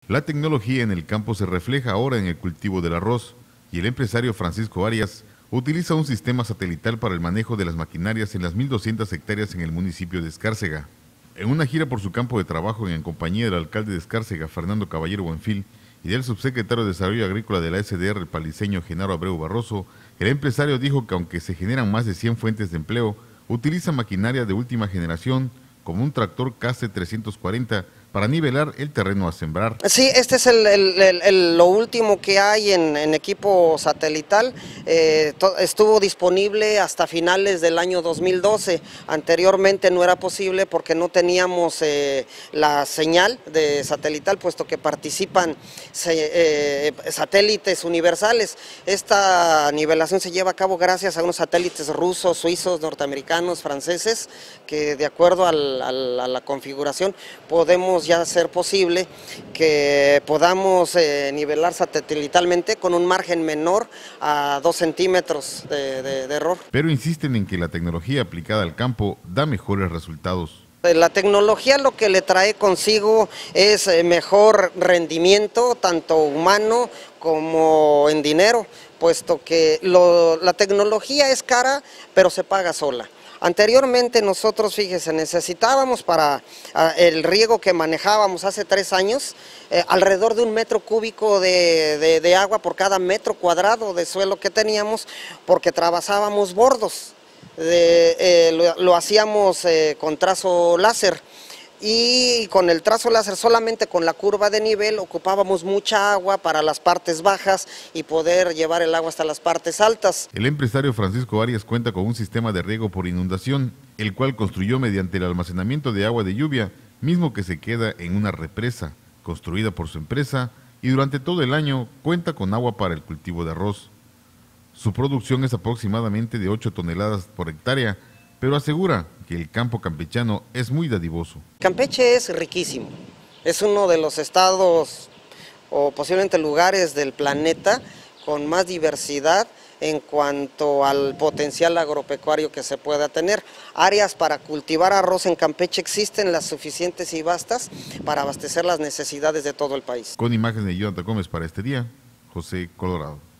La tecnología en el campo se refleja ahora en el cultivo del arroz y el empresario Francisco Arias utiliza un sistema satelital para el manejo de las maquinarias en las 1.200 hectáreas en el municipio de Escárcega. En una gira por su campo de trabajo en compañía del alcalde de Escárcega, Fernando Caballero Buenfil, y del subsecretario de Desarrollo Agrícola de la SDR, el paliseño Genaro Abreu Barroso, el empresario dijo que aunque se generan más de 100 fuentes de empleo, utiliza maquinaria de última generación como un tractor CASE 340 para nivelar el terreno a sembrar. Sí, este es lo último que hay en equipo satelital. Estuvo disponible hasta finales del año 2012. Anteriormente no era posible porque no teníamos la señal de satelital, puesto que participan satélites universales. Esta nivelación se lleva a cabo gracias a unos satélites rusos, suizos, norteamericanos, franceses, que de acuerdo a la configuración podemos ya ser posible que podamos nivelar satelitalmente con un margen menor a 2 centímetros de error. Pero insisten en que la tecnología aplicada al campo da mejores resultados. La tecnología lo que le trae consigo es mejor rendimiento, tanto humano como en dinero, puesto que la tecnología es cara, pero se paga sola. Anteriormente nosotros, fíjese, necesitábamos para el riego que manejábamos hace 3 años, alrededor de 1 metro cúbico de agua por cada metro cuadrado de suelo que teníamos, porque trabajábamos bordos, lo hacíamos con trazo láser. Y con el trazo láser, solamente con la curva de nivel, ocupábamos mucha agua para las partes bajas y poder llevar el agua hasta las partes altas. El empresario Francisco Arias cuenta con un sistema de riego por inundación, el cual construyó mediante el almacenamiento de agua de lluvia, mismo que se queda en una represa, construida por su empresa, y durante todo el año cuenta con agua para el cultivo de arroz. Su producción es aproximadamente de 8 toneladas por hectárea, pero asegura que el campo campechano es muy dadivoso. Campeche es riquísimo, es uno de los estados o posiblemente lugares del planeta con más diversidad en cuanto al potencial agropecuario que se pueda tener. Áreas para cultivar arroz en Campeche existen las suficientes y vastas para abastecer las necesidades de todo el país. Con imágenes de Jonathan Gómez para este día, José Colorado.